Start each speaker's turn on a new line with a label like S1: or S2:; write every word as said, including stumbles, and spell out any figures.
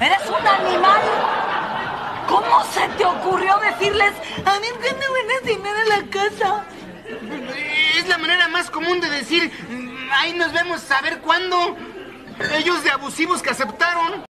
S1: ¡Eres un animal! ¿Cómo se te ocurrió decirles a mí que no van a cenar a la casa?
S2: Es la manera más común de decir, ahí nos vemos a ver cuándo. Ellos de abusivos que aceptaron.